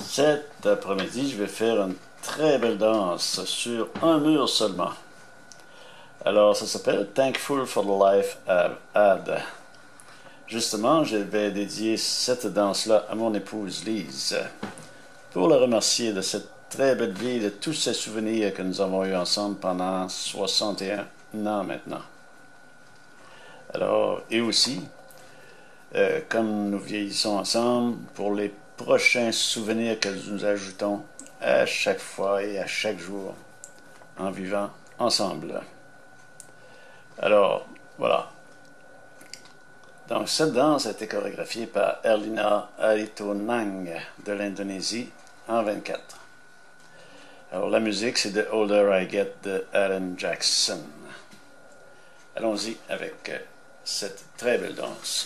Cet après-midi, je vais faire une très belle danse sur un mur seulement. Alors, ça s'appelle Thankful for the Life I've Had. Justement, je vais dédier cette danse-là à mon épouse Lise pour la remercier de cette très belle vie, de tous ces souvenirs que nous avons eus ensemble pendant 61 ans maintenant. Alors, et aussi, comme nous vieillissons ensemble, pour les prochains souvenirs que nous ajoutons à chaque fois et à chaque jour en vivant ensemble. Alors, voilà. Donc, cette danse a été chorégraphiée par Erlina Aritonang de l'Indonésie en 24. Alors, la musique, c'est The Older I Get de Alan Jackson. Allons-y avec cette très belle danse.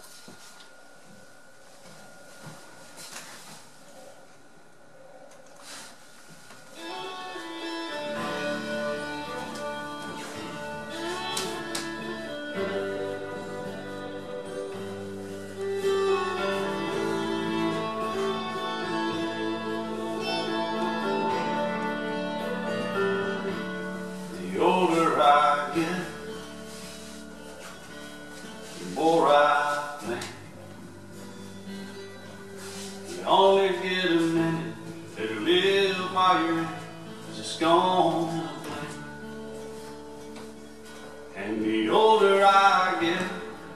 The older I get, the more I think. You only get a minute, better live while you're in, 'cause it's gone in a blink. And the older I get,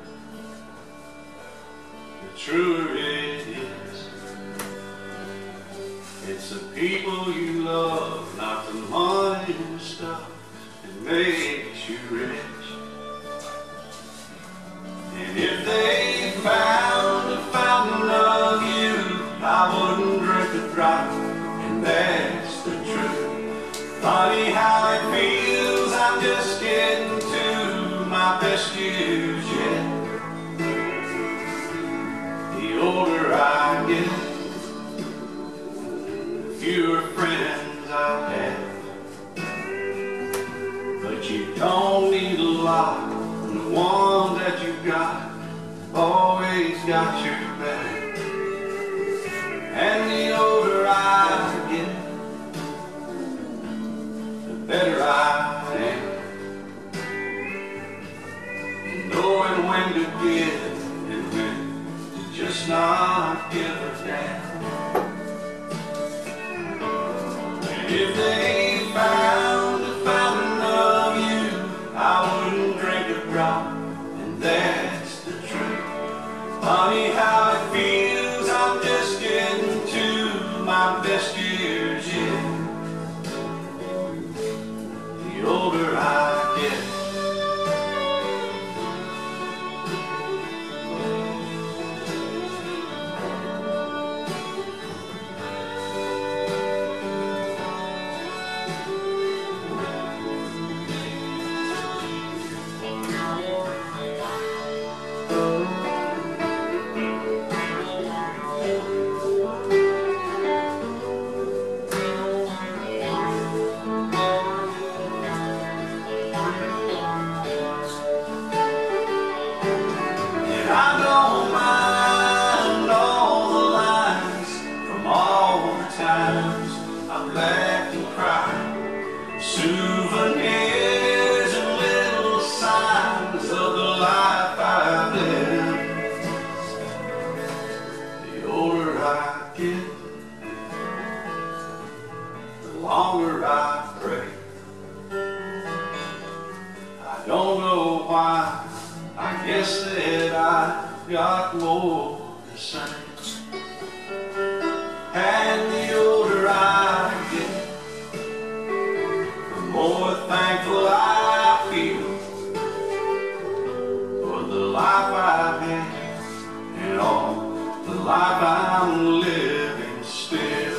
the truer it is. It's the people you love, not the money and stuff that makes you rich. And if they found a fountain of youth, I wouldn't drink a drop, and that's the truth. Funny how it feels, I'm just getting to my best years yet. The older I get, the fewer friends I have. But you don't need a lot, and the ones that you got always got your back. And the older I get, the better I am. Knowing when to give and when to just not give a damn. And if they found a fountain of youth, I wouldn't drink a drop, and that's the truth. Funny how it feels, I'm just getting to my best years yet. The older I get. I don't mind all the lines from all the times I've laughed and cried. Souvenirs and little signs of the life I've lived. The older I get, the longer I pray. I don't know why, I guess that I got more to say. And the older I get, the more thankful I feel for the life I've had and all the life I'm living still.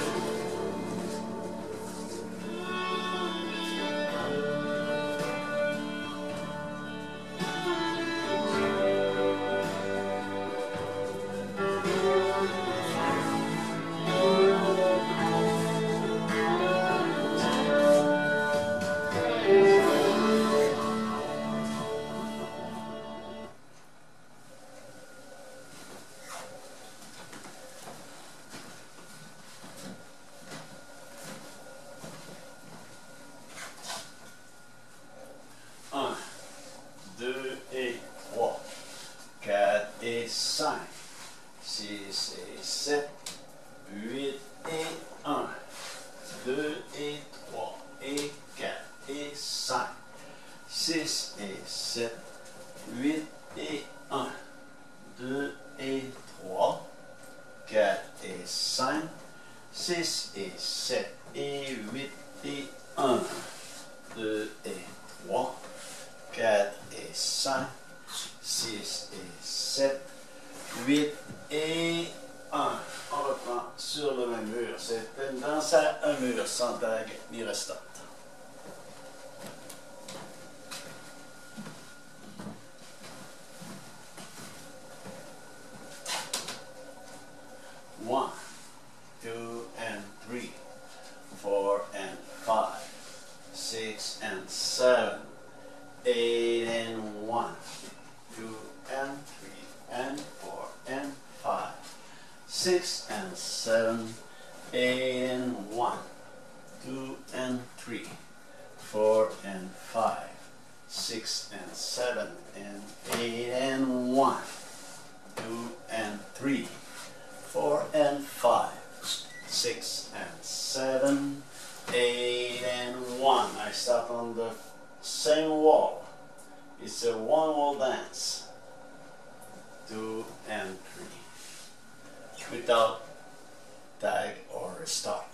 6 et 7, 8 et 1, 2 et 3 et 4 et 5, 6 et 7, 8 et 1, 2 et 3, 4 et 5, 6 et 7 et 8 et 1, 2 et 3, 4 et 5, 6 et 7, 8 et 1. On reprend sur le même mur. C'est une danse à un mur sans tag ni restante. One, 2 and 3, 4 and 5, 6 and 7, 8 and 1, 2 and 3 and 4 and 5, 6 and 7, 8 and 1, 2 and 3, 4 and 5, 6 and 7 and 8 and 1, 2 and 3, 4 and 5, 6 and 7, 8 and 1. I start on the same wall. It's a one wall dance. 2 and 3. Without tag or start.